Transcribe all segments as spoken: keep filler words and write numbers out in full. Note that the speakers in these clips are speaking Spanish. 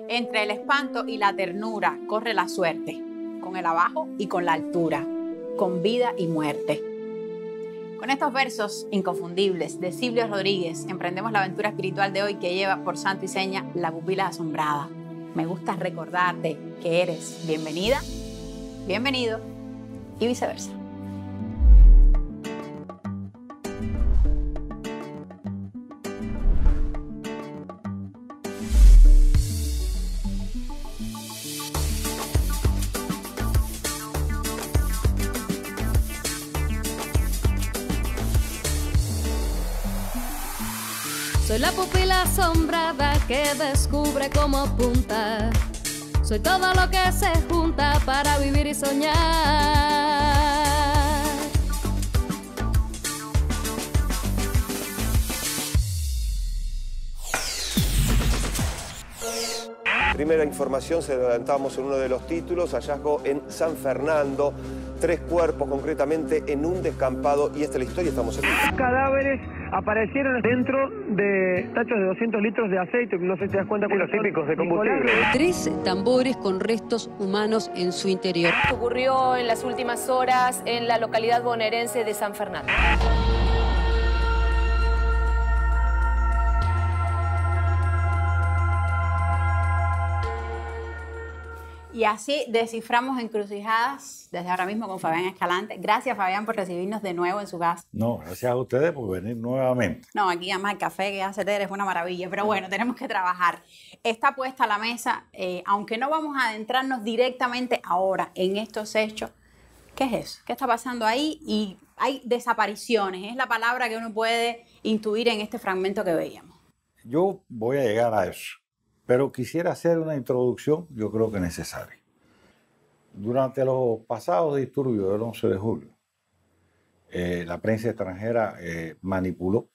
Entre el espanto y la ternura corre la suerte, con el abajo y con la altura, con vida y muerte. Con estos versos inconfundibles de Silvio Rodríguez, emprendemos la aventura espiritual de hoy que lleva por santo y seña La pupila asombrada. Me gusta recordarte que eres bienvenida, bienvenido y viceversa. Soy la pupila asombrada que descubre cómo apunta. Soy todo lo que se junta para vivir y soñar. Primera información, se adelantamos en uno de los títulos, hallazgo en San Fernando, tres cuerpos concretamente en un descampado, y esta es la historia, estamos aquí. Cadáveres aparecieron dentro de tachos de doscientos litros de aceite, no sé si te das cuenta. Sí, los típicos de combustible. Tres tambores con restos humanos en su interior. Ocurrió en las últimas horas en la localidad bonaerense de San Fernando. Y así desciframos encrucijadas desde ahora mismo con Fabián Escalante. Gracias, Fabián, por recibirnos de nuevo en su casa. No, gracias a ustedes por venir nuevamente. No, aquí además el café que hace Tere es una maravilla, pero bueno, tenemos que trabajar. Está puesta la mesa, eh, aunque no vamos a adentrarnos directamente ahora en estos hechos. ¿Qué es eso? ¿Qué está pasando ahí? Y hay desapariciones, es la palabra que uno puede intuir en este fragmento que veíamos. Yo voy a llegar a eso. Pero quisiera hacer una introducción, yo creo que necesaria. Durante los pasados disturbios del once de julio, eh, la prensa extranjera eh, manipuló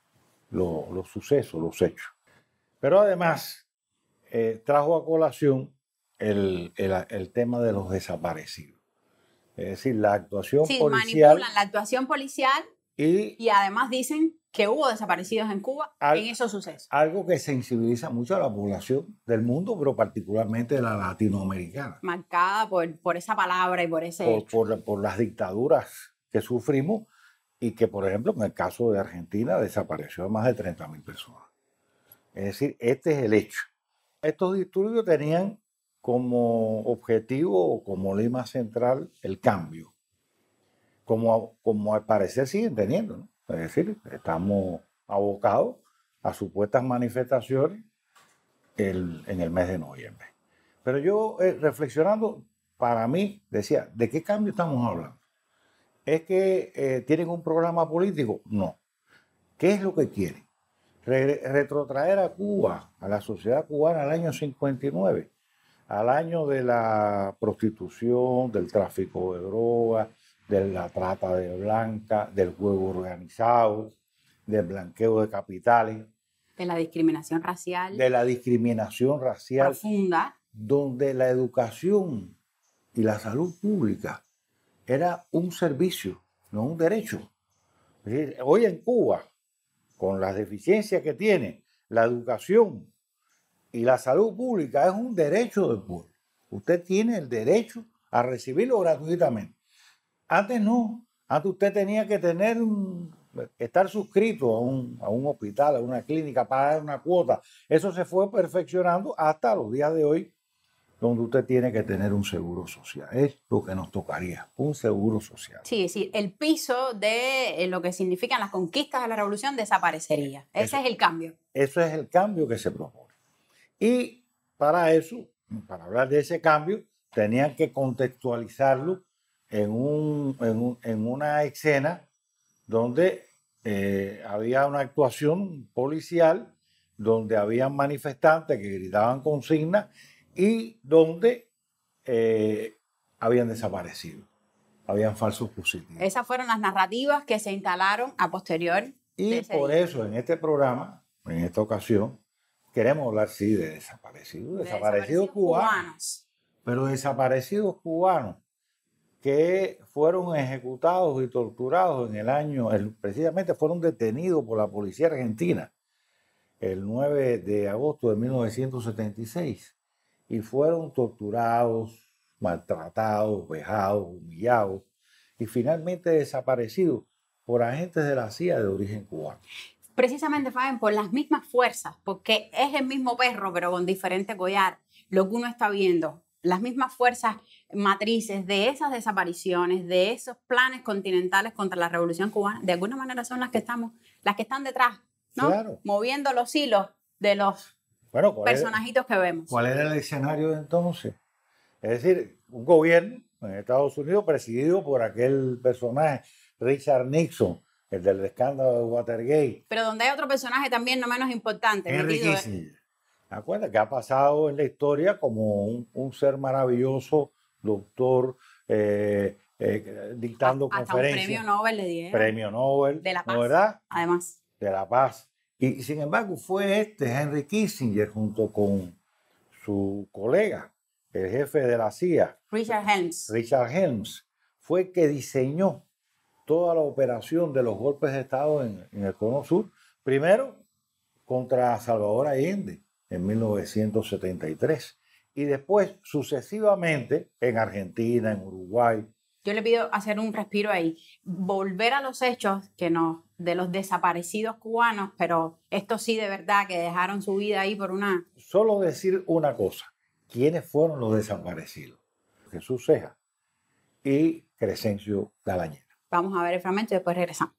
lo, los sucesos, los hechos. Pero además eh, trajo a colación el, el, el tema de los desaparecidos. Es decir, la actuación sí, policial. Manipulan la actuación policial y, y además dicen que hubo desaparecidos en Cuba al, en esos sucesos. Algo que sensibiliza mucho a la población del mundo, pero particularmente de la latinoamericana. Marcada por, por esa palabra y por ese... Por, por, por las dictaduras que sufrimos y que, por ejemplo, en el caso de Argentina desapareció más de treinta mil personas. Es decir, este es el hecho. Estos disturbios tenían como objetivo o como lema central el cambio, como, como al parecer siguen teniendo, ¿no? Es decir, estamos abocados a supuestas manifestaciones el, en el mes de noviembre. Pero yo, eh, reflexionando, para mí, decía, ¿de qué cambio estamos hablando? ¿Es que eh, tienen un programa político? No. ¿Qué es lo que quieren? Re retrotraer a Cuba, a la sociedad cubana al año cincuenta y nueve, al año de la prostitución, del tráfico de drogas, de la trata de blanca, del juego organizado, del blanqueo de capitales. De la discriminación racial. De la discriminación racial. Profunda. Donde la educación y la salud pública era un servicio, no un derecho. Es decir, hoy en Cuba, con las deficiencias que tiene, la educación y la salud pública es un derecho del pueblo. Usted tiene el derecho a recibirlo gratuitamente. Antes no, antes usted tenía que tener un, estar suscrito a un, a un hospital, a una clínica, pagar una cuota. Eso se fue perfeccionando hasta los días de hoy, donde usted tiene que tener un seguro social. Es lo que nos tocaría, un seguro social. Sí, sí, el piso de lo que significan las conquistas de la revolución desaparecería. Ese eso, es el cambio. Eso es el cambio que se propone. Y para eso, para hablar de ese cambio, tenían que contextualizarlo En, un, en, un, en una escena donde eh, había una actuación policial, donde habían manifestantes que gritaban consignas y donde eh, habían desaparecido, habían falsos positivos. Esas fueron las narrativas que se instalaron a posterior. Y por día. Eso en este programa, en esta ocasión, queremos hablar sí de desaparecidos, de desaparecidos, desaparecidos cubanos, cubanos, pero desaparecidos cubanos que fueron ejecutados y torturados en el año, el, precisamente fueron detenidos por la policía argentina el nueve de agosto de mil novecientos setenta y seis y fueron torturados, maltratados, vejados, humillados y finalmente desaparecidos por agentes de la C I A de origen cubano. Precisamente, Fabián, por las mismas fuerzas, porque es el mismo perro, pero con diferente collar, lo que uno está viendo, las mismas fuerzas matrices de esas desapariciones, de esos planes continentales contra la Revolución Cubana, de alguna manera son las que estamos, las que están detrás, ¿no? Claro. Moviendo los hilos de los bueno, personajitos era, que vemos. ¿Cuál era el escenario de entonces? Es decir, un gobierno en Estados Unidos presidido por aquel personaje, Richard Nixon, el del escándalo de Watergate. Pero donde hay otro personaje también no menos importante. Henry Kissinger. ¿Te acuerdas? Que ha pasado en la historia como un, un ser maravilloso, doctor, eh, eh, dictando hasta conferencias. Un premio Nobel le dieron. Premio Nobel. De la Paz. ¿No, verdad? Además. De la Paz. Y sin embargo fue este Henry Kissinger junto con su colega, el jefe de la C I A, Richard Helms. Richard Helms, fue el que diseñó toda la operación de los golpes de Estado en, en el Cono Sur. Primero contra Salvador Allende en mil novecientos setenta y tres y después sucesivamente en Argentina, en Uruguay. Yo le pido hacer un respiro ahí, volver a los hechos que no, de los desaparecidos cubanos, pero estos sí de verdad que dejaron su vida ahí por una... Solo decir una cosa, ¿quiénes fueron los desaparecidos? Jesús Cejas y Crescencio Galañena. Vamos a ver el fragmento y después regresamos.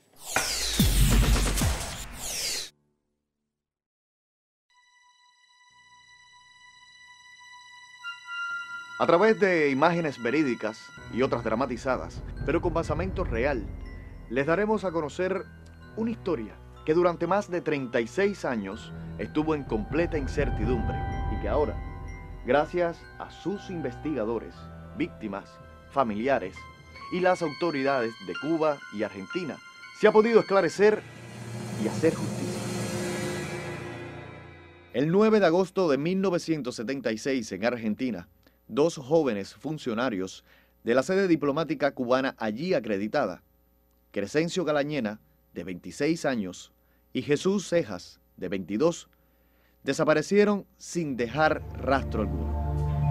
A través de imágenes verídicas y otras dramatizadas, pero con basamento real, les daremos a conocer una historia que durante más de treinta y seis años estuvo en completa incertidumbre y que ahora, gracias a sus investigadores, víctimas, familiares y las autoridades de Cuba y Argentina, se ha podido esclarecer y hacer justicia. El nueve de agosto de mil novecientos setenta y seis en Argentina, dos jóvenes funcionarios de la sede diplomática cubana allí acreditada, Crescencio Galañena, de veintiséis años, y Jesús Cejas, de veintidós, desaparecieron sin dejar rastro alguno.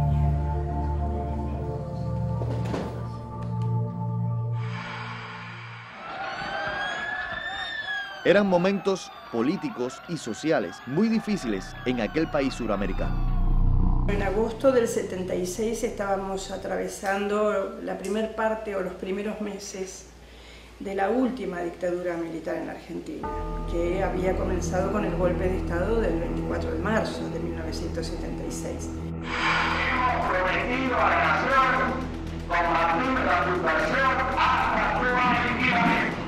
Eran momentos políticos y sociales muy difíciles en aquel país suramericano. En agosto del setenta y seis estábamos atravesando la primer parte o los primeros meses de la última dictadura militar en la Argentina, que había comenzado con el golpe de Estado del veinticuatro de marzo de mil novecientos setenta y seis. Hemos prometido a la nación combatir la subversión hasta Cuba definitivamente.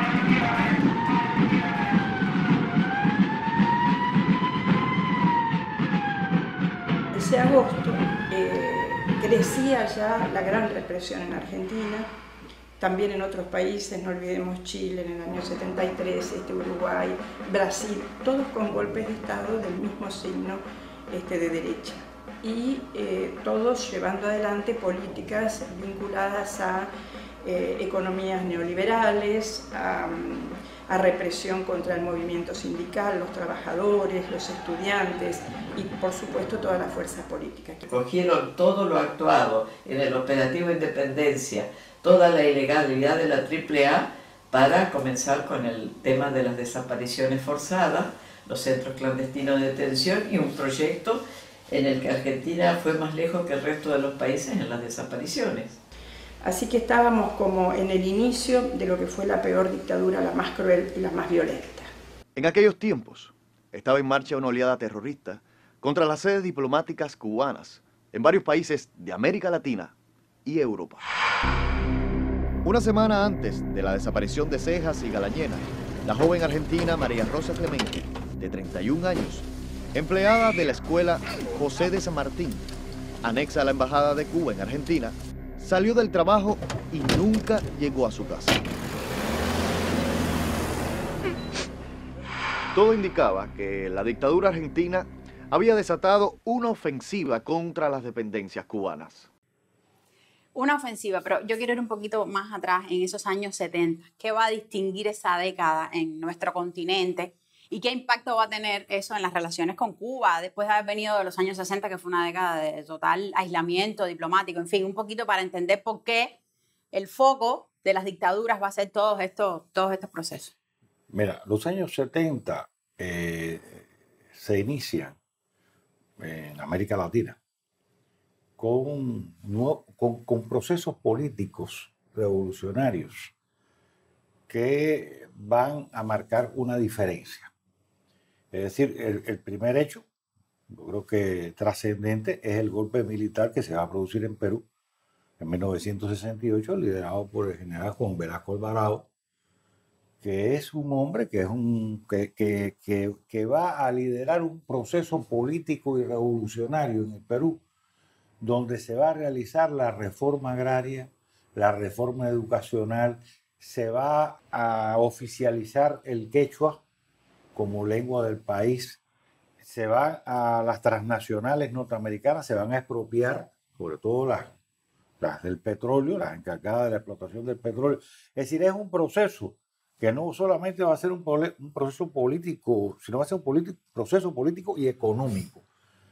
Ese agosto eh, crecía ya la gran represión en Argentina, también en otros países, no olvidemos Chile en el año setenta y tres, este, Uruguay, Brasil, todos con golpes de Estado del mismo signo este, de derecha. Y eh, todos llevando adelante políticas vinculadas a eh, economías neoliberales, a, a represión contra el movimiento sindical, los trabajadores, los estudiantes y por supuesto todas las fuerzas políticas. Cogieron todo lo actuado en el operativo Independencia, toda la ilegalidad de la triple A para comenzar con el tema de las desapariciones forzadas, los centros clandestinos de detención y un proyecto en el que Argentina fue más lejos que el resto de los países en las desapariciones. Así que estábamos como en el inicio de lo que fue la peor dictadura, la más cruel y la más violenta. En aquellos tiempos estaba en marcha una oleada terrorista contra las sedes diplomáticas cubanas en varios países de América Latina y Europa. Una semana antes de la desaparición de Cejas y Galañena, la joven argentina María Rosa Clemente, de treinta y un años, empleada de la escuela José de San Martín, anexa a la Embajada de Cuba en Argentina, salió del trabajo y nunca llegó a su casa. Todo indicaba que la dictadura argentina había desatado una ofensiva contra las dependencias cubanas. Una ofensiva, pero yo quiero ir un poquito más atrás en esos años setenta. ¿Qué va a distinguir esa década en nuestro continente ¿Y qué impacto va a tener eso en las relaciones con Cuba después de haber venido de los años sesenta, que fue una década de total aislamiento diplomático? En fin, un poquito para entender por qué el foco de las dictaduras va a ser todos estos, todos estos procesos. Mira, los años setenta eh, se inician en América Latina con, con, con procesos políticos revolucionarios que van a marcar una diferencia. Es decir, el, el primer hecho, yo creo que trascendente, es el golpe militar que se va a producir en Perú en mil novecientos sesenta y ocho, liderado por el general Juan Velasco Alvarado, que es un hombre que, es un, que, que, que, que va a liderar un proceso político y revolucionario en el Perú, donde se va a realizar la reforma agraria, la reforma educacional, se va a oficializar el quechua como lengua del país, se van a las transnacionales norteamericanas, se van a expropiar, sobre todo las, las del petróleo, las encargadas de la explotación del petróleo. Es decir, es un proceso que no solamente va a ser un, un proceso político, sino va a ser un político, proceso político y económico,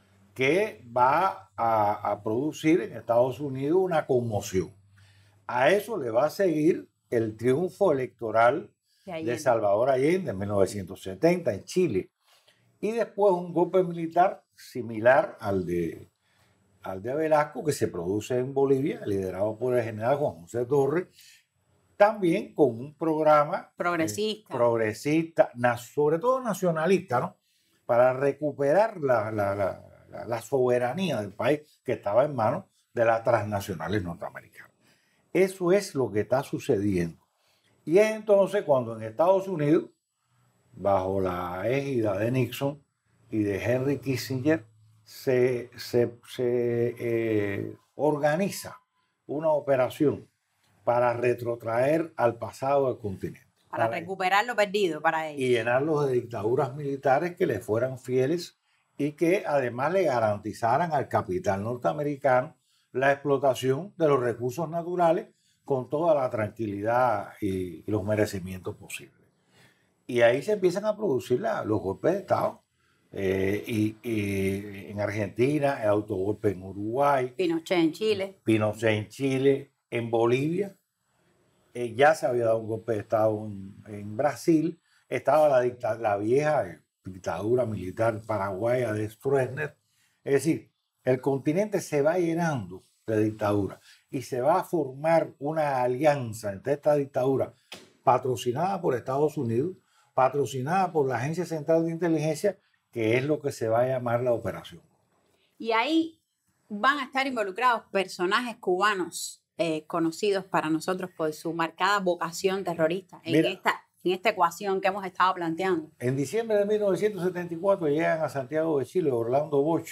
que va a, a producir en Estados Unidos una conmoción. A eso le va a seguir el triunfo electoral de, de Salvador Allende en mil novecientos setenta en Chile. Y después un golpe militar similar al de, al de Velasco, que se produce en Bolivia, liderado por el general Juan José Torres, también con un programa progresista, eh, progresista na, sobre todo nacionalista, ¿no? Para recuperar la, la, la, la, la soberanía del país que estaba en manos de las transnacionales norteamericanas. Eso es lo que está sucediendo. Y es entonces cuando en Estados Unidos, bajo la égida de Nixon y de Henry Kissinger, se, se, se eh, organiza una operación para retrotraer al pasado del continente. Para, para recuperar lo perdido para ellos. Y llenarlos de dictaduras militares que les fueran fieles y que además le garantizaran al capital norteamericano la explotación de los recursos naturales con toda la tranquilidad y, y los merecimientos posibles. Y ahí se empiezan a producir la, los golpes de Estado. Eh, y, y en Argentina, el autogolpe en Uruguay. Pinochet en Chile. Pinochet en Chile. En Bolivia. Eh, ya se había dado un golpe de Estado en, en Brasil. Estaba la, dicta, la vieja dictadura militar paraguaya de Stroessner. Es decir, el continente se va llenando de dictadura y se va a formar una alianza entre esta dictadura patrocinada por Estados Unidos, patrocinada por la Agencia Central de Inteligencia, que es lo que se va a llamar la operación. Y ahí van a estar involucrados personajes cubanos eh, conocidos para nosotros por su marcada vocación terrorista en, Mira, esta, en esta ecuación que hemos estado planteando. En diciembre de mil novecientos setenta y cuatro llegan a Santiago de Chile Orlando Bosch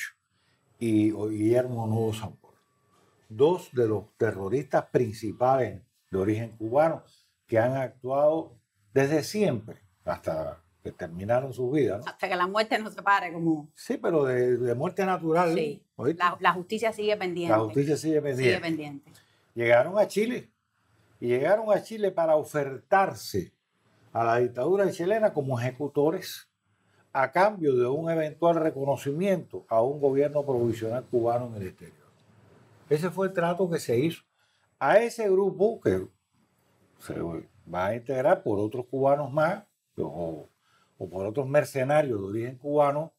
y Guillermo Novo Sampor, dos de los terroristas principales de origen cubano que han actuado desde siempre hasta que terminaron sus vidas, ¿no? Hasta que la muerte nos separe, como... Sí, pero de, de muerte natural. Sí, la, la justicia sigue pendiente. La justicia sigue pendiente. Sigue pendiente. Llegaron a Chile y llegaron a Chile para ofertarse a la dictadura chilena como ejecutores a cambio de un eventual reconocimiento a un gobierno provisional cubano en el exterior. Ese fue el trato que se hizo. A ese grupo, que se va a integrar por otros cubanos más, o, o por otros mercenarios de origen cubano,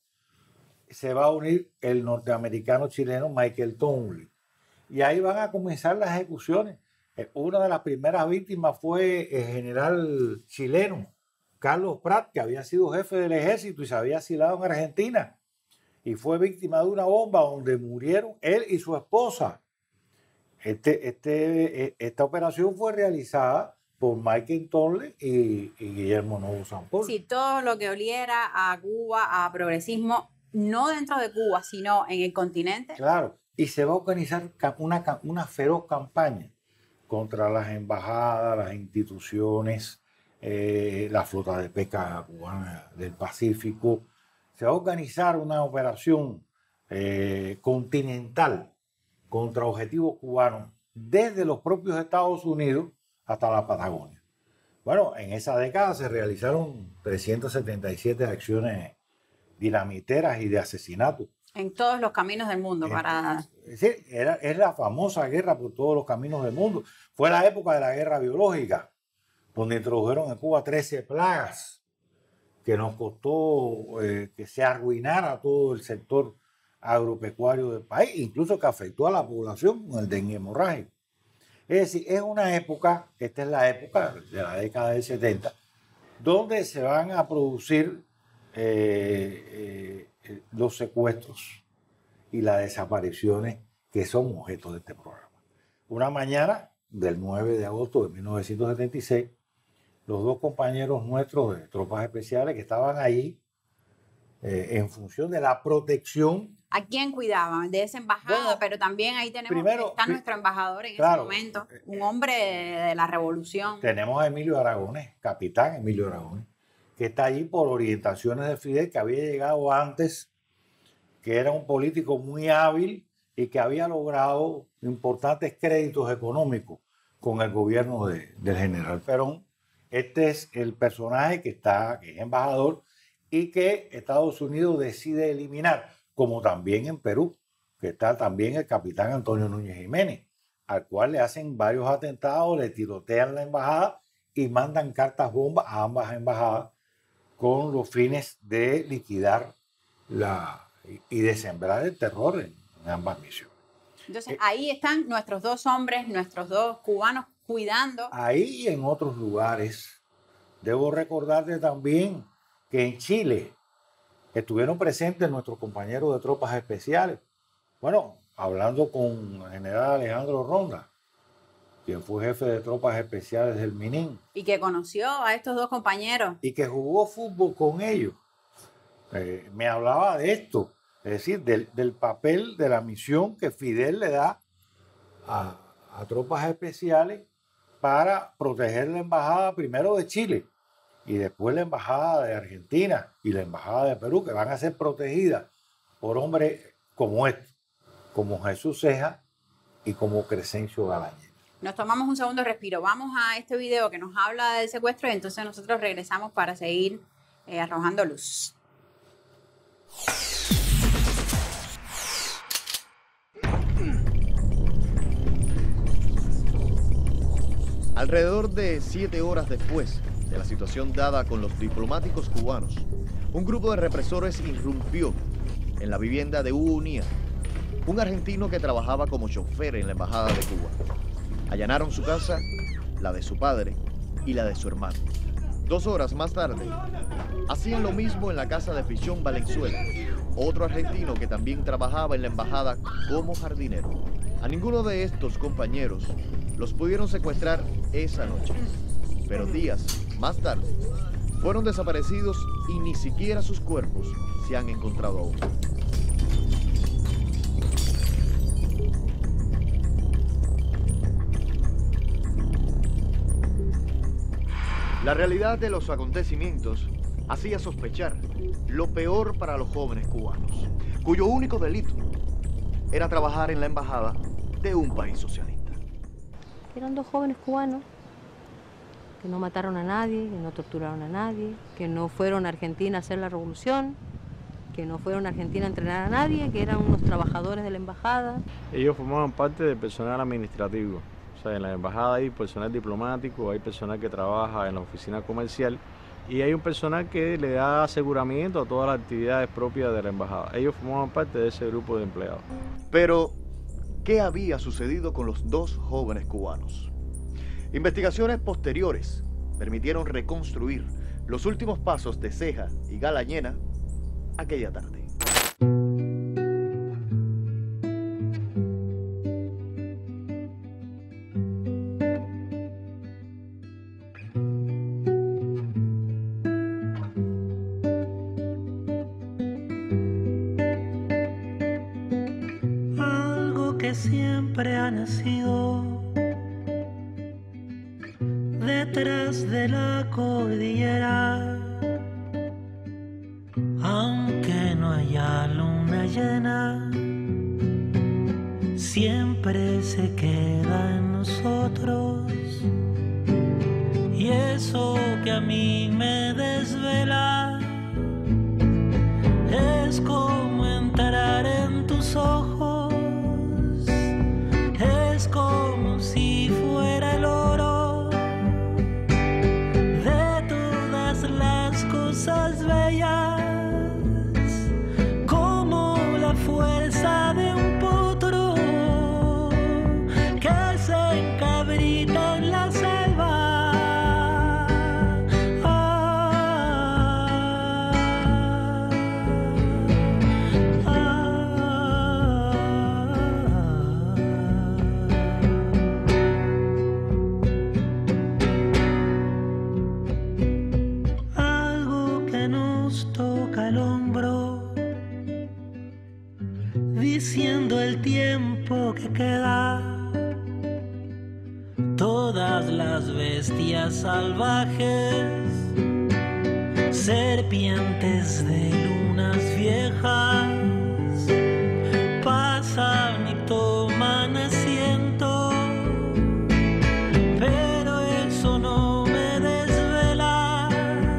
se va a unir el norteamericano chileno Michael Townley. Y ahí van a comenzar las ejecuciones. Una de las primeras víctimas fue el general chileno Carlos Prat, que había sido jefe del ejército y se había asilado en Argentina. Y fue víctima de una bomba donde murieron él y su esposa. Este, este, esta operación fue realizada por Michael Townley y, y Guillermo Novo Sampor. Sí, todo lo que oliera a Cuba, a progresismo, no dentro de Cuba, sino en el continente. Claro, y se va a organizar una, una feroz campaña contra las embajadas, las instituciones, eh, la flota de pesca cubana del Pacífico. Se va a organizar una operación eh, continental contra objetivos cubanos desde los propios Estados Unidos hasta la Patagonia. Bueno, en esa década se realizaron trescientas setenta y siete acciones dinamiteras y de asesinato. En todos los caminos del mundo. Para... Es decir, era, es la famosa guerra por todos los caminos del mundo. Fue la época de la guerra biológica, donde introdujeron en Cuba trece plagas, que nos costó eh, que se arruinara todo el sector agropecuario del país, incluso que afectó a la población con el dengue hemorrágico. Es decir, es una época, esta es la época de la década del setenta, donde se van a producir eh, eh, los secuestros y las desapariciones que son objeto de este programa. Una mañana del nueve de agosto de mil novecientos setenta y seis, los dos compañeros nuestros de tropas especiales que estaban ahí eh, en función de la protección. ¿A quién cuidaban? De esa embajada, bueno, pero también ahí tenemos, primero, está nuestro embajador en claro, ese momento, un hombre de, de la revolución. Tenemos a Emilio Aragones, capitán Emilio Aragones, que está allí por orientaciones de Fidel, que había llegado antes, que era un político muy hábil y que había logrado importantes créditos económicos con el gobierno de, del general Perón. Este es el personaje que está, que es embajador y que Estados Unidos decide eliminar, como también en Perú, que está también el capitán Antonio Núñez Jiménez, al cual le hacen varios atentados, le tirotean la embajada y mandan cartas bombas a ambas embajadas con los fines de liquidar la, y de sembrar el terror en, en ambas misiones. Entonces, eh, ahí están nuestros dos hombres, nuestros dos cubanos cuidando. Ahí y en otros lugares. Debo recordarte también que en Chile estuvieron presentes nuestros compañeros de tropas especiales. Bueno, hablando con el general Alejandro Ronda, quien fue jefe de tropas especiales del Minin. Y que conoció a estos dos compañeros. Y que jugó fútbol con ellos. Eh, me hablaba de esto, es decir, del, del papel de la misión que Fidel le da a, a tropas especiales para proteger la embajada primero de Chile y después la embajada de Argentina y la embajada de Perú, que van a ser protegidas por hombres como este, como Jesús Ceja y como Crescencio Galañez. Nos tomamos un segundo respiro. Vamos a este video que nos habla del secuestro y entonces nosotros regresamos para seguir eh, arrojando luz. Alrededor de siete horas después de la situación dada con los diplomáticos cubanos, un grupo de represores irrumpió en la vivienda de Hugo Unía, un argentino que trabajaba como chofer en la embajada de Cuba. Allanaron su casa, la de su padre y la de su hermano. Dos horas más tarde, hacían lo mismo en la casa de Pichón Valenzuela, otro argentino que también trabajaba en la embajada como jardinero. A ninguno de estos compañeros los pudieron secuestrar esa noche, pero días más tarde fueron desaparecidos y ni siquiera sus cuerpos se han encontrado aún. La realidad de los acontecimientos hacía sospechar lo peor para los jóvenes cubanos, cuyo único delito era trabajar en la embajada de un país socialista. Eran dos jóvenes cubanos que no mataron a nadie, que no torturaron a nadie, que no fueron a Argentina a hacer la revolución, que no fueron a Argentina a entrenar a nadie, que eran unos trabajadores de la embajada. Ellos formaban parte del personal administrativo. O sea, en la embajada hay personal diplomático, hay personal que trabaja en la oficina comercial y hay un personal que le da aseguramiento a todas las actividades propias de la embajada. Ellos formaban parte de ese grupo de empleados. Pero, ¿qué había sucedido con los dos jóvenes cubanos? Investigaciones posteriores permitieron reconstruir los últimos pasos de Ceja y Galañena aquella tarde. Siempre ha nacido detrás de la cordillera, aunque no haya luna llena, siempre se queda en nosotros y y eso que a mí me desvela es como entrar en tus ojos, es como si fuera el oro de todas las cosas bellas, como la fuerza de un potro que se encabrita en la selva. Diciendo el tiempo que queda, todas las bestias salvajes, serpientes de lunas viejas, pasan y toman asiento, pero eso no me desvela,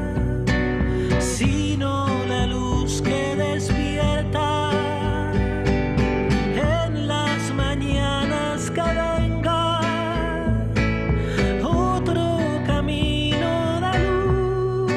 sino la luz que despierta que venga otro camino de luz.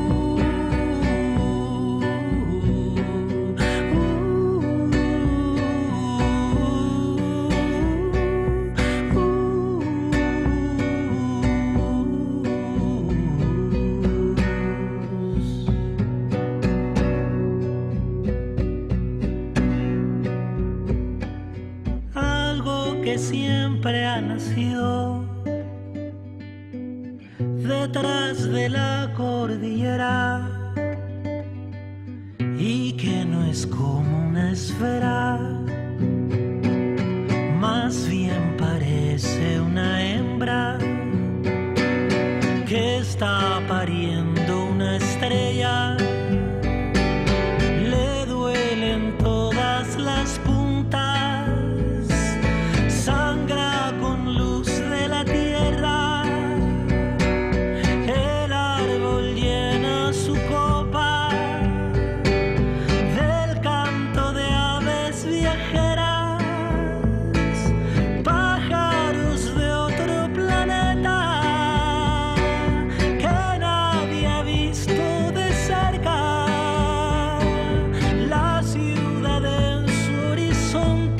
Algo que siempre ha nacido detrás de la cordillera y que no es como una esfera, más bien parece una hembra que está pariendo una estrella. Le duelen todas las puntas, sangra con luz de la tierra, el árbol llena su copa del canto de aves viajeras, pájaros de otro planeta que nadie ha visto de cerca, la ciudad en su horizonte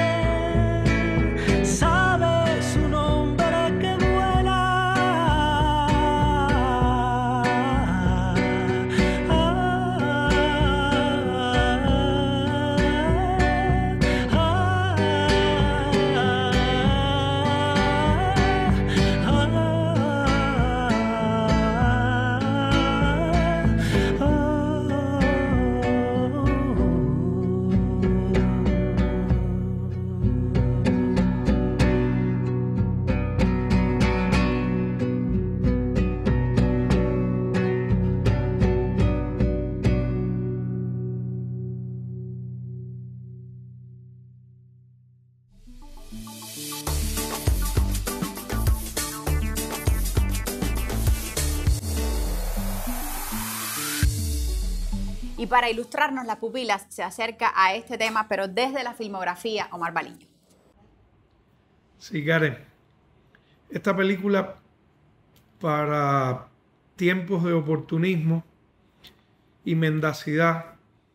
sabe su nombre que vuela. Y para ilustrarnos las pupilas se acerca a este tema, pero desde la filmografía, Omar Baliño. Sí, Karen. Esta película, para tiempos de oportunismo y mendacidad,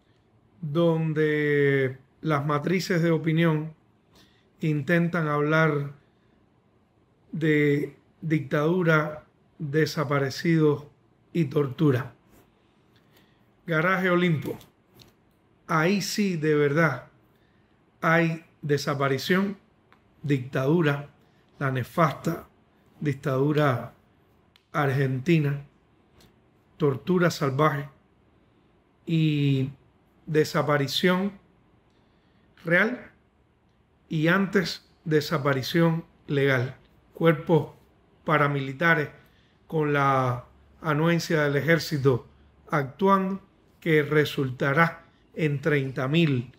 donde las matrices de opinión intentan hablar de dictadura, desaparecidos y tortura. Garaje Olimpo. Ahí sí, de verdad, hay desaparición, dictadura, la nefasta dictadura argentina, tortura salvaje y desaparición real y antes desaparición legal. Cuerpos paramilitares con la anuencia del ejército actuando, que resultará en treinta mil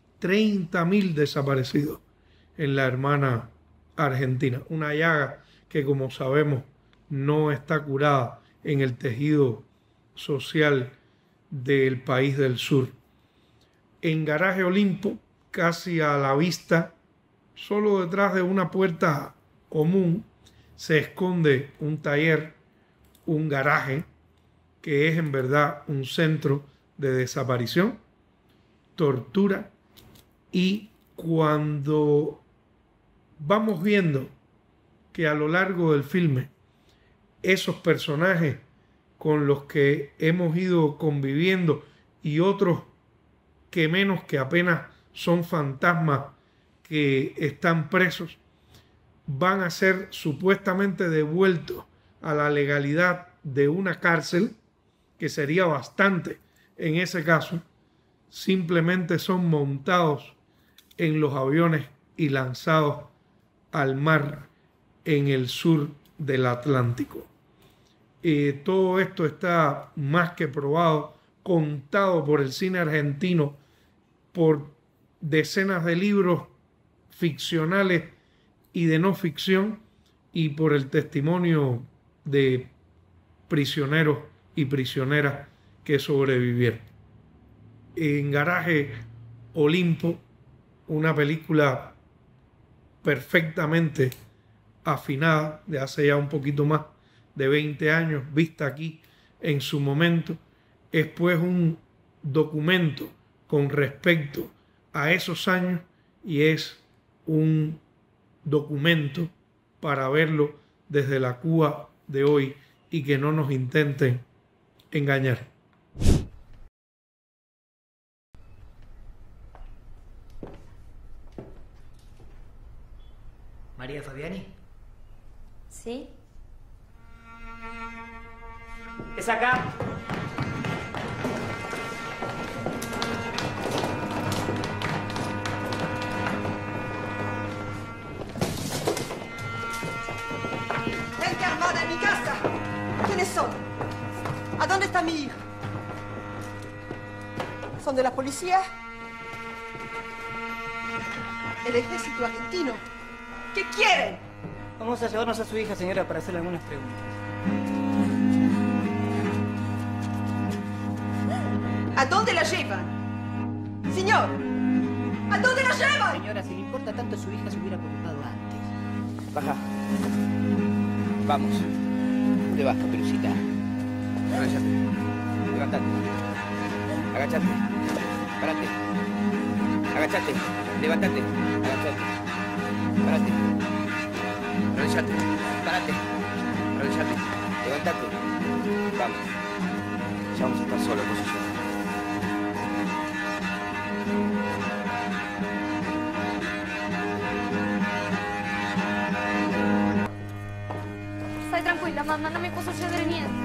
desaparecidos en la hermana Argentina. Una llaga que, como sabemos, no está curada en el tejido social del país del sur. En Garaje Olimpo, casi a la vista, solo detrás de una puerta común, se esconde un taller, un garaje, que es en verdad un centro de desaparición, tortura, y cuando vamos viendo que a lo largo del filme esos personajes con los que hemos ido conviviendo y otros que menos, que apenas son fantasmas que están presos, van a ser supuestamente devueltos a la legalidad de una cárcel, que sería bastante en ese caso, simplemente son montados en los aviones y lanzados al mar en el sur del Atlántico. Eh, todo esto está más que probado, contado por el cine argentino, por decenas de libros ficcionales y de no ficción, y por el testimonio de prisioneros y prisioneras que sobrevivieron. En Garaje Olimpo, una película perfectamente afinada de hace ya un poquito más de veinte años, vista aquí en su momento, es pues un documento con respecto a esos años, y es un documento para verlo desde la Cuba de hoy y que no nos intenten engañar. María Fabiani. ¿Sí? ¿Es acá? Gente armada en mi casa. ¿Quiénes son? ¿A dónde está mi hija? ¿Son de la policía? ¿El ejército argentino? ¿Qué quieren? Vamos a llevarnos a su hija, señora, para hacerle algunas preguntas. ¿A dónde la llevan? Señor, ¿a dónde la llevan? Señora, si le importa tanto su hija, se hubiera preguntado antes. Baja. Vamos. ¿Dónde vas, Caperucita? Arrodillate. Levantate. Agachate. Parate. Agachate. Levantate. Agachate. Parate. Arrodillate. Parate. Arrodillate. Levantate. Vamos. Ya vamos a estar solos, vos y yo. Stai tranquilla, mamma, non mi può succedere niente.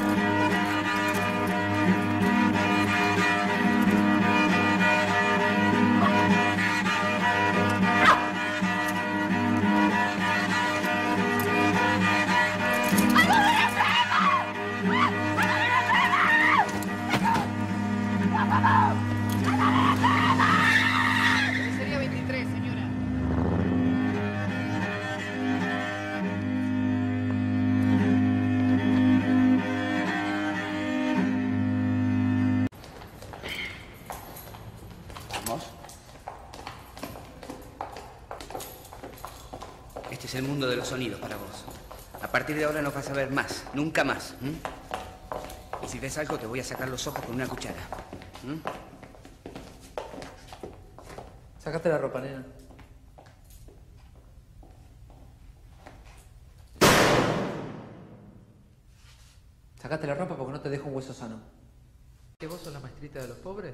Sería veintitrés, señora. Vamos. Este es el mundo de los sonidos para vos. A partir de ahora no vas a ver más, nunca más. ¿m? Y si ves algo, te voy a sacar los ojos con una cuchara. ¿m? Sácate la ropa, nena. Sácate la ropa porque no te dejo un hueso sano. ¿Que vos sos la maestrita de los pobres?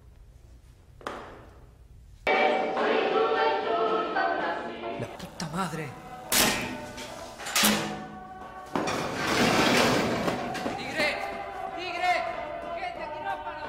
¡La puta madre! ¡Tigre! ¡Tigre! ¡Gente, quirófano!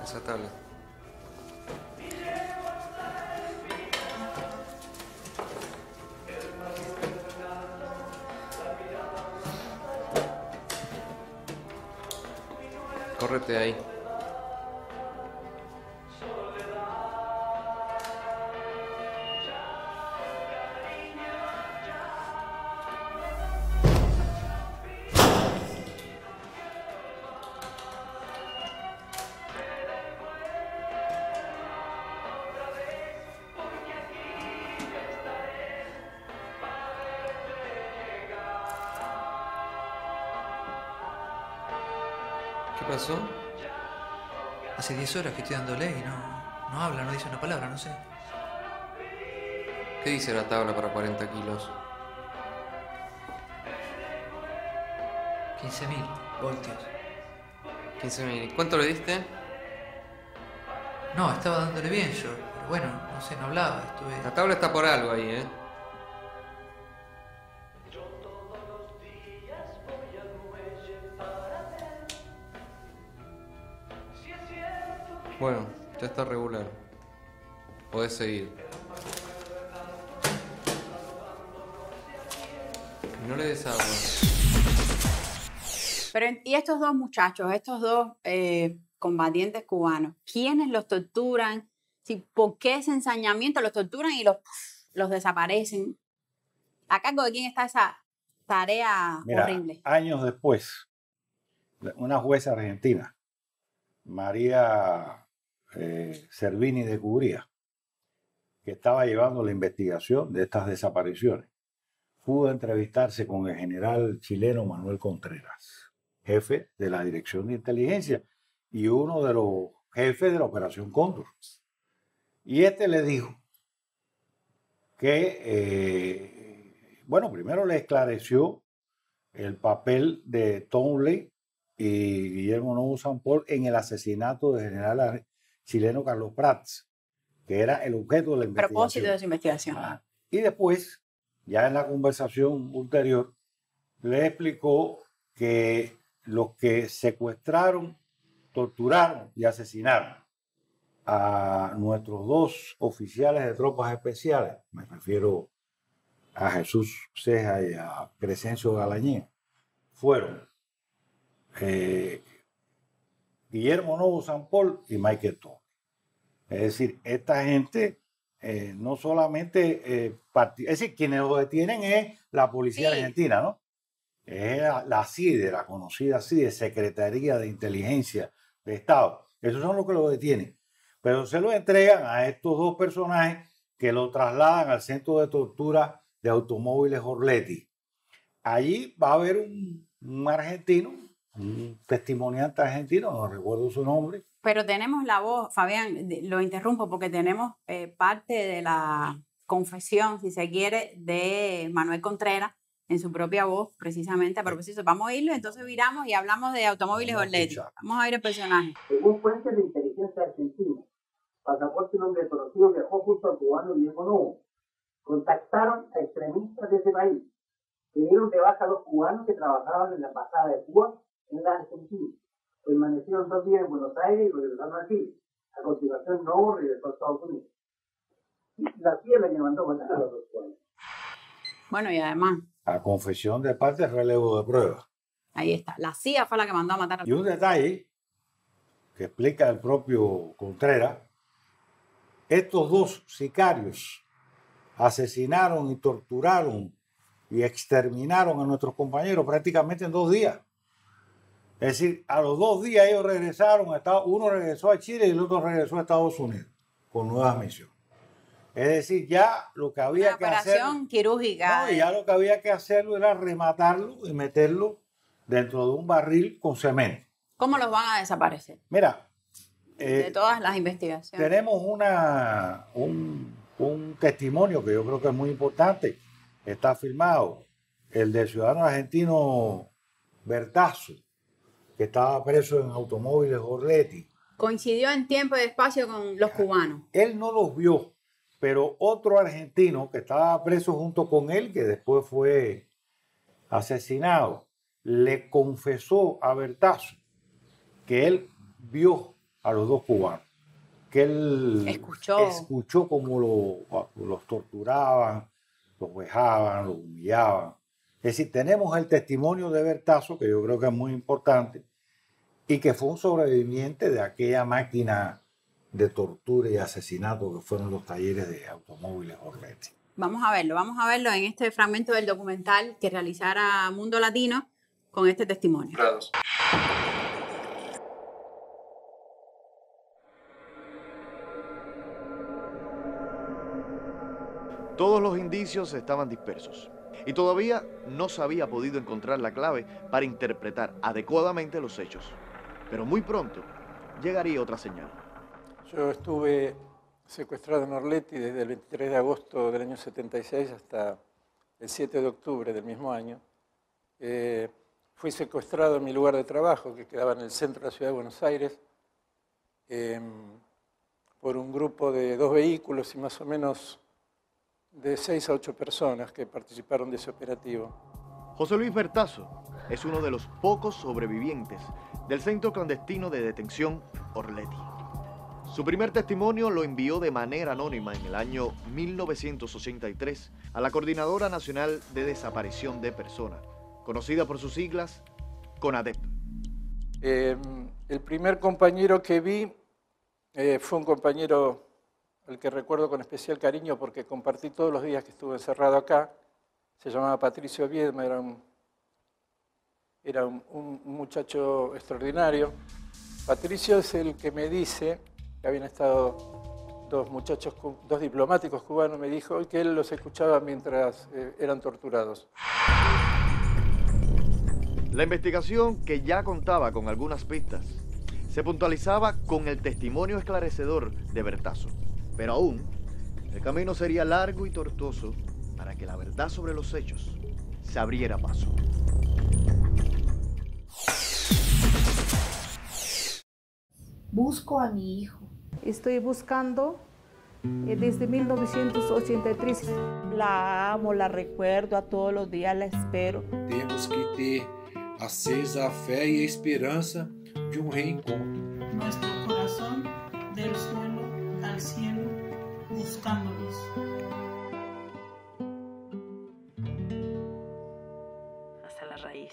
esa tabla. Córrete ahí. ¿Qué pasó? Hace diez horas que estoy dándole y no, no habla, no dice una palabra, no sé. ¿Qué dice la tabla para cuarenta kilos? quince mil voltios. quince mil. ¿Cuánto le diste? No, estaba dándole bien yo, pero bueno, no sé, no hablaba, estuve... La tabla está por algo ahí, ¿eh? Bueno, ya está regular. Podés seguir. No le des agua. Pero, y estos dos muchachos, estos dos eh, combatientes cubanos, ¿quiénes los torturan? ¿Sí, ¿Por qué ese ensañamiento? ¿Los torturan y los, los desaparecen? ¿A cargo de quién está esa tarea Mira, horrible? Años después, una jueza argentina, María eh, Servini de Cubría, que estaba llevando la investigación de estas desapariciones, pudo entrevistarse con el general chileno Manuel Contreras, jefe de la Dirección de Inteligencia y uno de los jefes de la Operación Cóndor. Y este le dijo que, eh, bueno, primero le esclareció el papel de Townley y Guillermo Novo Sampol en el asesinato del general chileno Carlos Prats, que era el objeto de la investigación. Propósito de su investigación. Ah, y después, ya en la conversación ulterior, le explicó que los que secuestraron, torturaron y asesinaron a nuestros dos oficiales de tropas especiales, me refiero a Jesús Ceja y a Crescencio Galañé, fueron eh, Guillermo Novo Sampol y Michael Townley. Es decir, esta gente eh, no solamente, eh, es decir, quienes lo detienen es la policía sí. argentina, ¿no? Es la, la C I D E, la conocida C I D E, Secretaría de Inteligencia de Estado. Esos son los que lo detienen. Pero se lo entregan a estos dos personajes que lo trasladan al centro de tortura de automóviles Orletti. Allí va a haber un, un argentino, un testimoniante argentino, no recuerdo su nombre. Pero tenemos la voz, Fabián, lo interrumpo porque tenemos eh, parte de la confesión, si se quiere, de Manuel Contreras en su propia voz, precisamente a propósito. Vamos a oírlo, entonces viramos y hablamos de automóviles Orletti. Vamos a ver el personaje. Según fuentes de inteligencia argentina, Pasaporte, un hombre conocido, viajó junto al cubano Guillermo Novo. Contactaron a extremistas de ese país, que dieron de baja a los cubanos que trabajaban en la embajada de Cuba en la Argentina. Permanecieron dos días en Buenos Aires y regresaron a Chile. A continuación, Novo regresó a Estados Unidos. Y la C I A la que mandó matar a los dos cubanos. Bueno, y además... A confesión de parte, relevo de pruebas. Ahí está. La C I A fue la que mandó a matar a los... Y un detalle que explica el propio Contreras: estos dos sicarios asesinaron y torturaron y exterminaron a nuestros compañeros prácticamente en dos días. Es decir, a los dos días ellos regresaron, a Estados, uno regresó a Chile y el otro regresó a Estados Unidos con nuevas misiones. Es decir, ya lo que había Una que hacer... operación quirúrgica. No, ya lo que había que hacerlo era rematarlo y meterlo dentro de un barril con cemento. ¿Cómo los van a desaparecer? Mira, de eh, todas las investigaciones. Tenemos una, un, un testimonio que yo creo que es muy importante. Está filmado. El del ciudadano argentino Bertazzo, que estaba preso en automóviles Orletti. Coincidió en tiempo y espacio con los cubanos. Él no los vio, pero otro argentino que estaba preso junto con él, que después fue asesinado, le confesó a Bertazzo que él vio a los dos cubanos, que él escuchó, escuchó cómo lo, los torturaban, los vejaban, los humillaban. Es decir, tenemos el testimonio de Bertazo, que yo creo que es muy importante, y que fue un sobreviviente de aquella máquina de tortura y asesinato que fueron los talleres de automóviles Orletti. Vamos a verlo, vamos a verlo en este fragmento del documental que realizara Mundo Latino con este testimonio. Gracias. Todos los indicios estaban dispersos y todavía no se había podido encontrar la clave para interpretar adecuadamente los hechos. Pero muy pronto llegaría otra señal. Yo estuve secuestrado en Orletti desde el veintitrés de agosto del año setenta y seis hasta el siete de octubre del mismo año. Eh, fui secuestrado en mi lugar de trabajo, que quedaba en el centro de la ciudad de Buenos Aires, eh, por un grupo de dos vehículos y más o menos de seis a ocho personas que participaron de ese operativo. José Luis Bertazo es uno de los pocos sobrevivientes del centro clandestino de detención Orletti. Su primer testimonio lo envió de manera anónima en el año mil novecientos ochenta y tres a la Coordinadora Nacional de Desaparición de Personas, conocida por sus siglas CONADEP. Eh, el primer compañero que vi eh, fue un compañero al que recuerdo con especial cariño porque compartí todos los días que estuve encerrado acá. Se llamaba Patricio Viedma, era un, era un, un muchacho extraordinario. Patricio es el que me dice que habían estado dos muchachos, dos diplomáticos cubanos, me dijo, y que él los escuchaba mientras eh, eran torturados. La investigación, que ya contaba con algunas pistas, se puntualizaba con el testimonio esclarecedor de Bertazo. Pero aún, el camino sería largo y tortuoso para que la verdad sobre los hechos se abriera paso. Busco a mi hijo. Estoy buscando eh, desde mil novecientos ochenta y tres. La amo, la recuerdo, a todos los días la espero. Temos que ter acesa a fé y esperanza de un reencontro. Nuestro corazón del suelo al cielo, buscándolos. Hasta la raíz.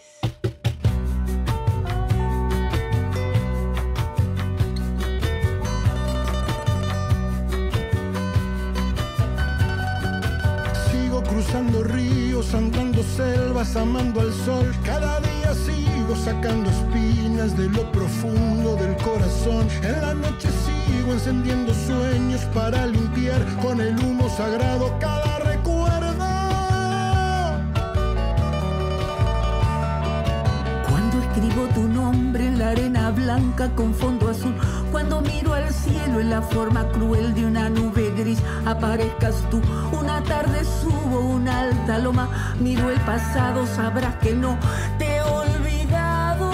Sigo cruzando ríos, andando selvas, amando al sol. Cada día sigo sacando espinas de lo profundo del corazón. En la noche sigo encendiendo sueños para limpiar con el humo sagrado cada recuerdo. Cuando escribo tu nombre en la arena blanca con fondo azul, cuando miro al cielo en la forma cruel de una nube gris, aparezcas tú. Una tarde subo una alta loma, miro el pasado, sabrás que no te he olvidado.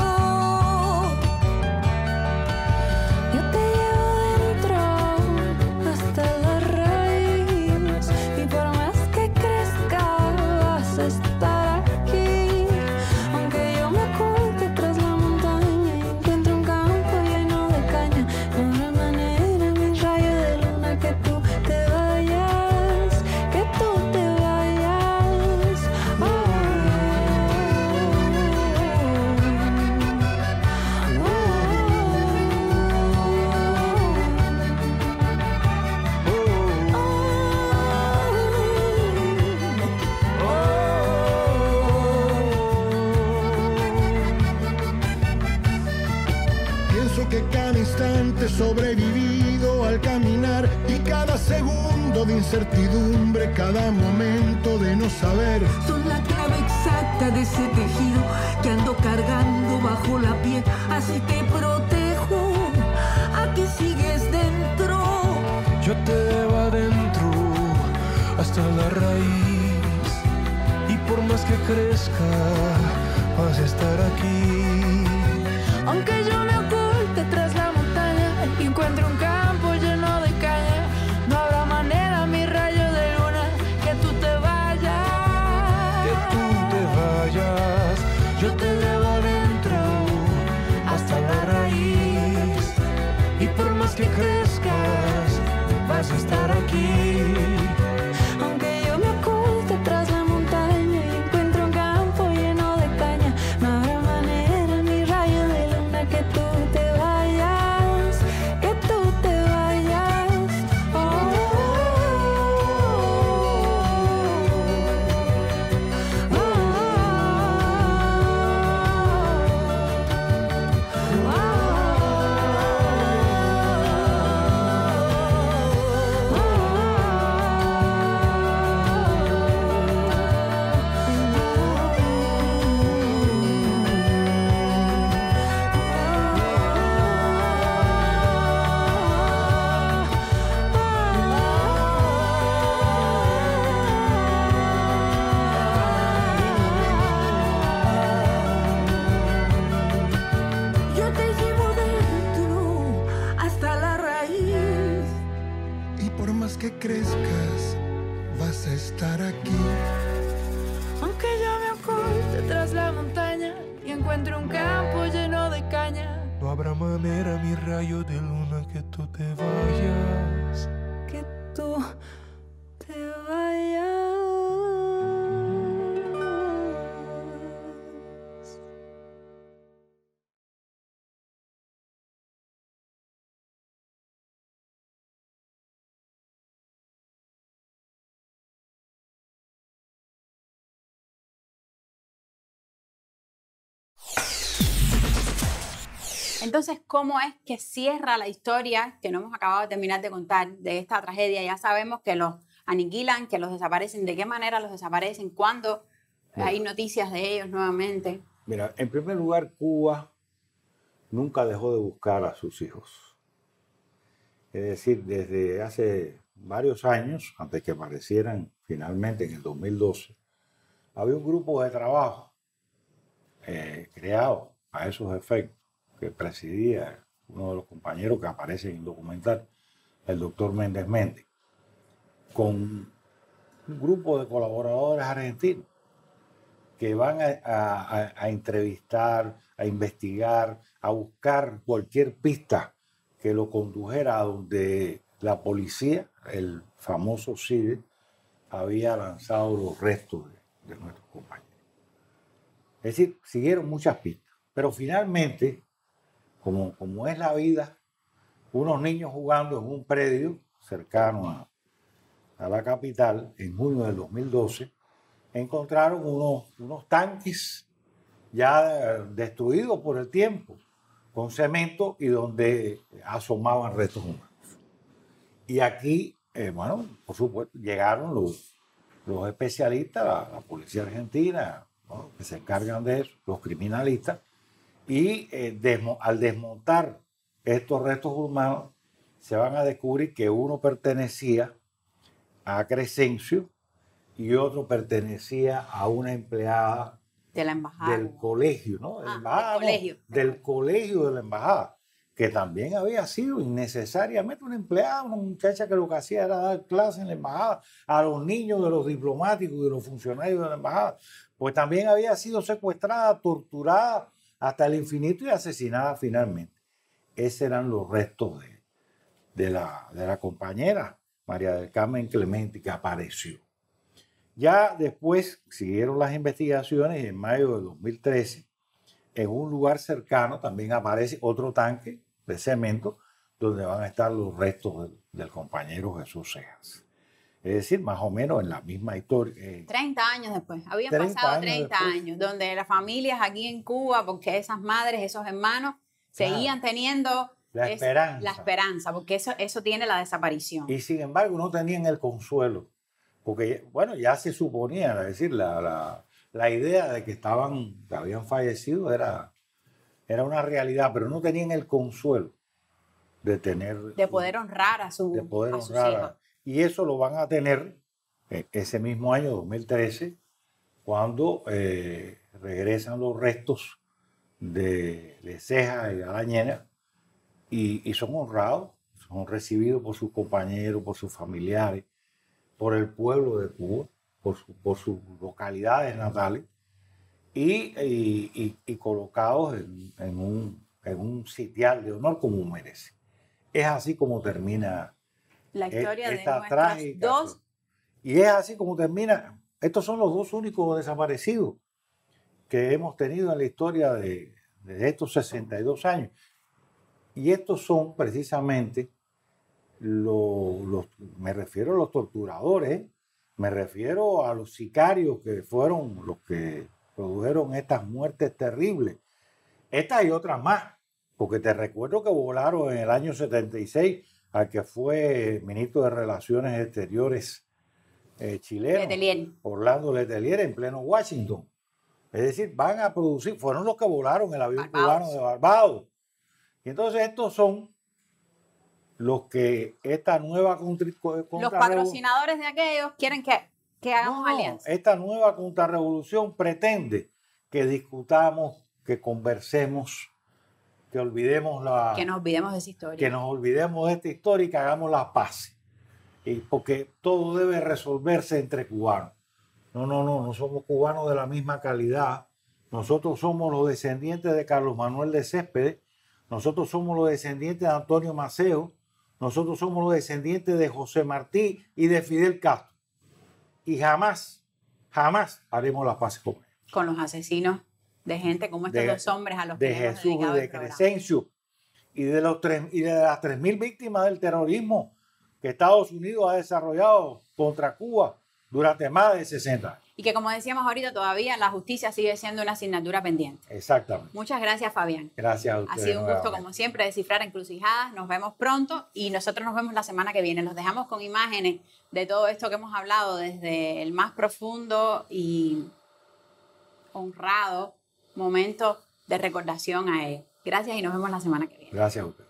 Yo te llevo dentro hasta la raíz, y por más que crezca vas a estar aquí. Aunque yo me oculte tras la montaña y encuentre un campo lleno de caña, no habrá manera, mi rayo de luna, que tú te vayas, que tú te vayas. Oh, Pienso que cada instante sobrevivido al caminar y cada segundo de incertidumbre, cada momento de no saber, son la clave exacta de ese tejido que ando cargando bajo la piel. Así te protejo, aquí sigues dentro. Yo te llevo adentro hasta la raíz, y por más que crezca vas a estar aquí. Aunque yo me oculte tras la montaña y encuentre un campo lleno de caña, no habrá manera, mi rayo de luna, que tú te vayas. Que tú te vayas, yo te llevo adentro hasta la raíz, y vas a estar aquí. Aunque yo me oculte tras la montaña y encuentro un campo lleno de caña, no habrá manera ni rayo de luna que tú te vayas, que tú te vayas. Oh, oh, yo te llevo dentro hasta la raíz. Y por más que crezcas, vas a estar aquí. Aunque yo me oculte tras la montaña y encuentre un campo lleno de caña, No habrá manera, mi rayo de luna, que tú te vayas. que tú te vayas. Entonces, ¿cómo es que cierra la historia que no hemos acabado de terminar de contar de esta tragedia? Ya sabemos que los aniquilan, que los desaparecen. ¿De qué manera los desaparecen? ¿Cuándo Mira. hay noticias de ellos nuevamente? Mira, en primer lugar, Cuba nunca dejó de buscar a sus hijos. Es decir, desde hace varios años, antes que aparecieran finalmente en el dos mil doce, había un grupo de trabajo eh, creado a esos efectos, que presidía uno de los compañeros que aparece en el documental, el doctor Méndez Méndez, con un grupo de colaboradores argentinos que van a, a- a entrevistar, a investigar, a buscar cualquier pista que lo condujera a donde la policía, el famoso C I D E, había lanzado los restos de, de nuestros compañeros. Es decir, siguieron muchas pistas, pero finalmente, como, como es la vida, unos niños jugando en un predio cercano a, a la capital, en junio del dos mil doce, encontraron unos, unos tanques ya destruidos por el tiempo, con cemento y donde asomaban restos humanos. Y aquí, eh, bueno, por supuesto, llegaron los, los especialistas, la, la policía argentina, ¿no?, que se encargan de eso, los criminalistas, y eh, desmo- al desmontar estos restos humanos, se van a descubrir que uno pertenecía a Crescencio y otro pertenecía a una empleada De la embajada. del colegio, ¿no? De la Ah, embajada, del no, colegio. del colegio de la embajada, que también había sido innecesariamente una empleada, una muchacha que lo que hacía era dar clases en la embajada a los niños de los diplomáticos y de los funcionarios de la embajada, pues también había sido secuestrada, torturada hasta el infinito y asesinada finalmente. Esos eran los restos de, de, la, de la compañera María del Carmen Clemente, que apareció. Ya después siguieron las investigaciones y en mayo de dos mil trece, en un lugar cercano también aparece otro tanque de cemento donde van a estar los restos del, del compañero Jesús Cejas. Es decir, más o menos en la misma historia. eh, treinta años después. Habían treinta pasado años treinta después. años, donde las familias aquí en Cuba, porque esas madres, esos hermanos, Claro. seguían teniendo La es- esperanza. la esperanza, porque eso, eso tiene la desaparición. Y sin embargo no tenían el consuelo, porque bueno, ya se suponía, es decir, la, la, la idea de que estaban, que habían fallecido era, era una realidad, pero no tenían el consuelo de tener, de poder honrar a, su, de poder a sus honrar. hijos. a- Y eso lo van a tener eh, ese mismo año, dos mil trece, cuando eh, regresan los restos de, de Cejas y Galañena y, y son honrados, son recibidos por sus compañeros, por sus familiares, por el pueblo de Cuba, por, su- por sus localidades natales y, y- y- y colocados en, en un, en un sitial de honor como merece. Es así como termina La historia de esta nuestras trágica. dos. Y es así como termina. Estos son los dos únicos desaparecidos que hemos tenido en la historia de, de estos sesenta y dos años. Y estos son precisamente los, los, me refiero a los torturadores, me refiero a los sicarios que fueron los que produjeron estas muertes terribles. Estas y otras más, porque te recuerdo que volaron en el año setenta y seis al que fue ministro de Relaciones Exteriores eh, chileno, Letelier. Orlando Letelier, en pleno Washington. Es decir, van a producir, fueron los que volaron el avión Barbados. cubano de Barbados. Y entonces estos son los que esta nueva contra, contra Los patrocinadores de aquellos quieren que, que hagamos no, alianza. esta nueva contrarrevolución pretende que discutamos, que conversemos, que olvidemos la... Que nos olvidemos de esa historia. Que nos olvidemos de esta historia y que hagamos la paz. Y porque todo debe resolverse entre cubanos. No, no, no, no somos cubanos de la misma calidad. Nosotros somos los descendientes de Carlos Manuel de Céspedes. Nosotros somos los descendientes de Antonio Maceo. Nosotros somos los descendientes de José Martí y de Fidel Castro. Y jamás, jamás haremos la paz con ellos. Con los asesinos de gente como estos De- dos hombres a los que de le hemos Jesús y dedicado de el programa. Crescencio y de, los tres, y de las tres mil víctimas del terrorismo que Estados Unidos ha desarrollado contra Cuba durante más de sesenta años. Y que como decíamos ahorita, todavía la justicia sigue siendo una asignatura pendiente. Exactamente. Muchas gracias, Fabián. Gracias a Ha ustedes. sido un gusto, nuevamente. como siempre, descifrar encrucijadas. Nos vemos pronto y nosotros nos vemos la semana que viene. Los dejamos con imágenes de todo esto que hemos hablado desde el más profundo y honrado momento de recordación a él. Gracias y nos vemos la semana que viene. Gracias a ustedes.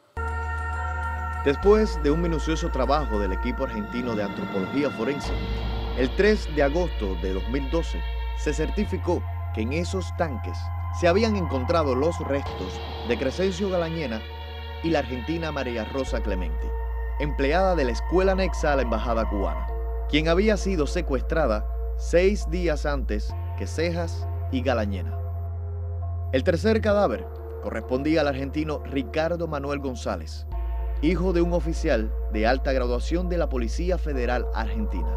Después de un minucioso trabajo del equipo argentino de antropología forense, el tres de agosto de dos mil doce se certificó que en esos tanques se habían encontrado los restos de Crescencio Galañena y la argentina María Rosa Clemente, empleada de la escuela anexa a la embajada cubana, quien había sido secuestrada seis días antes que Cejas y Galañena. El tercer cadáver correspondía al argentino Ricardo Manuel González, hijo de un oficial de alta graduación de la Policía Federal Argentina.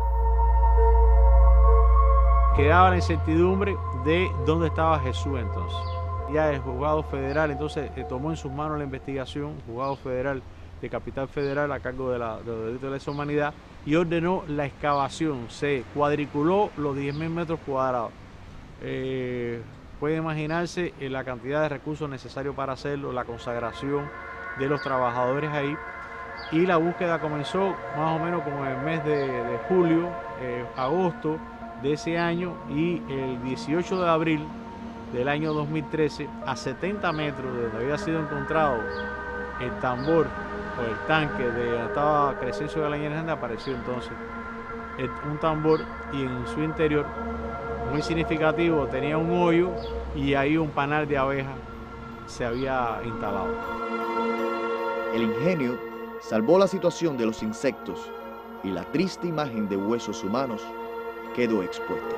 Quedaba la incertidumbre de dónde estaba Jesús entonces. Ya el juzgado federal entonces eh, tomó en sus manos la investigación, juzgado federal de Capital Federal a cargo de, la, de los delitos de lesa humanidad, y ordenó la excavación. Se cuadriculó los diez mil metros cuadrados. Eh, puede imaginarse eh, la cantidad de recursos necesarios para hacerlo, la consagración de los trabajadores ahí, y la búsqueda comenzó más o menos como en el mes de, de julio, eh, agosto de ese año, y el dieciocho de abril del año dos mil trece, a setenta metros de donde había sido encontrado el tambor o el tanque de donde estaba Crescencio Galañena, apareció entonces el- un tambor, y en su interior, muy significativo, tenía un hoyo y ahí un panal de abejas se había instalado. El ingenio salvó la situación de los insectos y la triste imagen de huesos humanos quedó expuesta.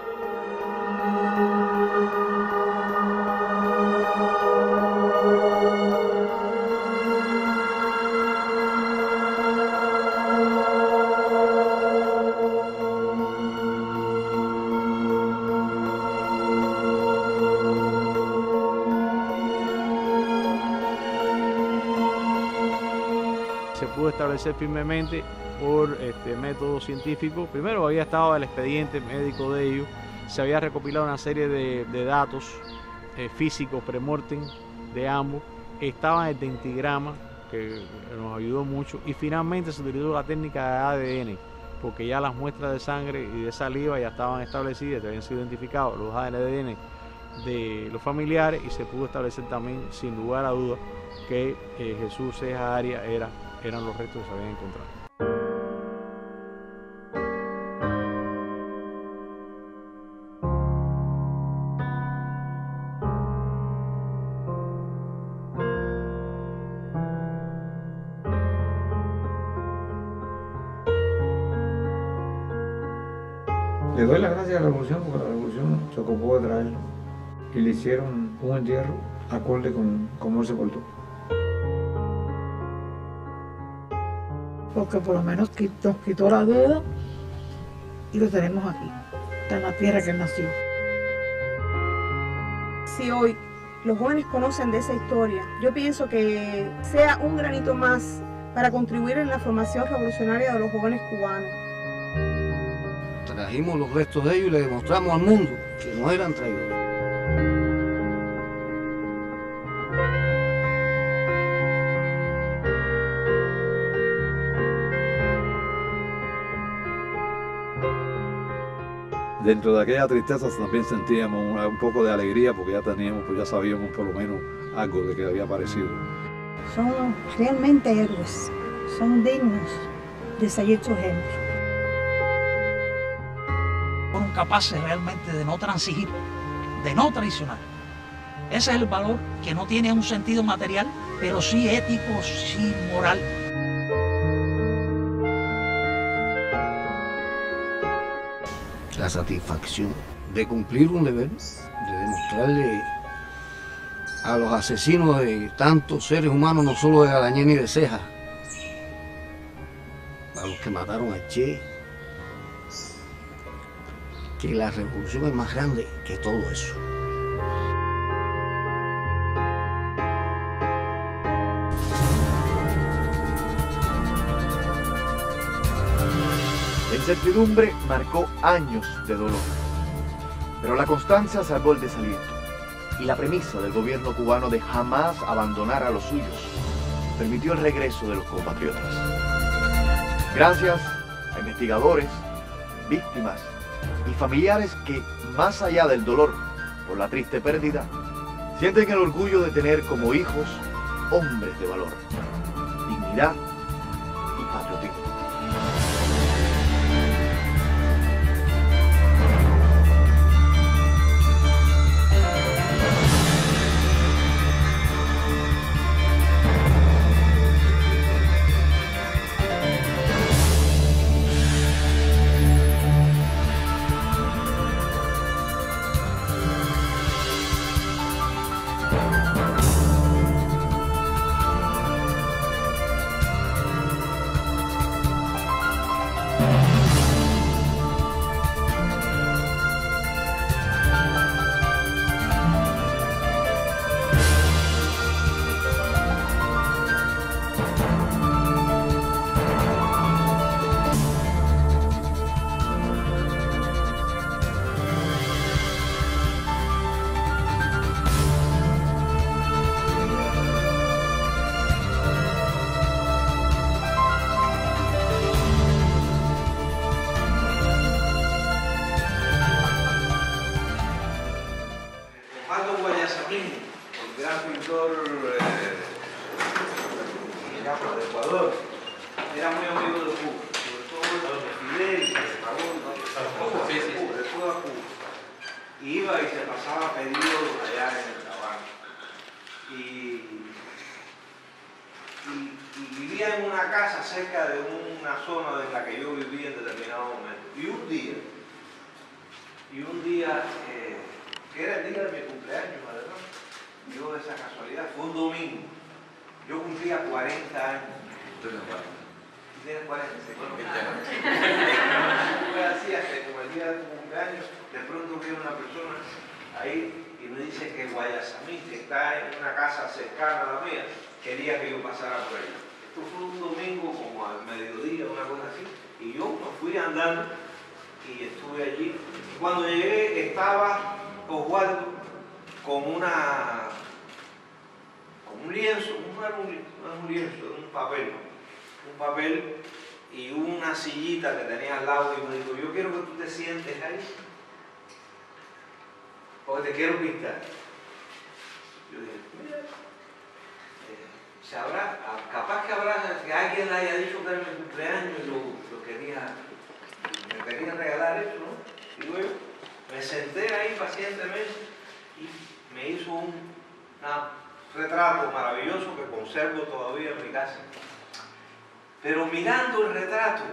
Se pudo establecer firmemente por este método científico. Primero había estado el expediente médico de ellos, se había recopilado una serie de, de datos eh, físicos premortem de ambos, estaba el dentigrama que nos ayudó mucho, y finalmente se utilizó la técnica de A D N, porque ya las muestras de sangre y de saliva ya estaban establecidas, ya habían sido identificados los A D N de los familiares, y se pudo establecer también sin lugar a dudas que eh, Jesús Cejas Arias era, eran los restos que se habían encontrado. Le doy las gracias a la revolución porque la revolución se ocupó de traerlo y le hicieron un entierro acorde con cómo él se portó. porque por lo menos nos quitó la duda y lo tenemos aquí, está en la tierra que él nació. Si hoy los jóvenes conocen de esa historia, yo pienso que sea un granito más para contribuir en la formación revolucionaria de los jóvenes cubanos. Trajimos los restos de ellos y le demostramos al mundo que no eran traidores. Dentro de aquella tristeza también sentíamos una, un poco de alegría porque ya teníamos, pues ya sabíamos por lo menos algo de que había aparecido. Son realmente héroes, son dignos de seguir su ejemplo. Fueron capaces realmente de no transigir, de no traicionar. Ese es el valor que no tiene un sentido material, pero sí ético, sí moral. La satisfacción de cumplir un deber, de demostrarle a los asesinos de tantos seres humanos, no solo de Galañén y de Ceja, a los que mataron a Che, que la revolución es más grande que todo eso. La incertidumbre marcó años de dolor, pero la constancia salvó el desaliento y la premisa del gobierno cubano de jamás abandonar a los suyos permitió el regreso de los compatriotas. Gracias a investigadores, víctimas y familiares que, más allá del dolor por la triste pérdida, sienten el orgullo de tener como hijos hombres de valor, dignidad y patriotismo. Cuando llegué estaba Oswaldo con una con un lienzo, no era un, no un lienzo, un papel, un papel y una sillita que tenía al lado y me dijo, yo quiero que tú te sientes ahí, porque te quiero pintar. Yo dije, mira, eh, se habrá, capaz que habrá, que alguien le haya dicho que era mi cumpleaños y lo, lo quería, me querían regalar eso, ¿no? Y luego me senté ahí pacientemente y me hizo un una, retrato maravilloso que conservo todavía en mi casa. Pero mirando el retrato,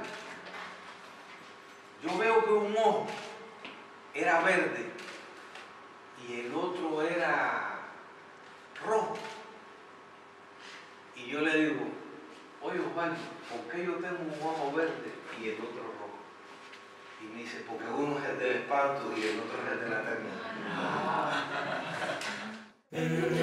yo veo que un ojo era verde y el otro era rojo. Y yo le digo, oye Osvaldo, ¿por qué yo tengo un ojo verde y el otro rojo? Y me dice, porque uno es el del espanto y el otro es el de la eternidad.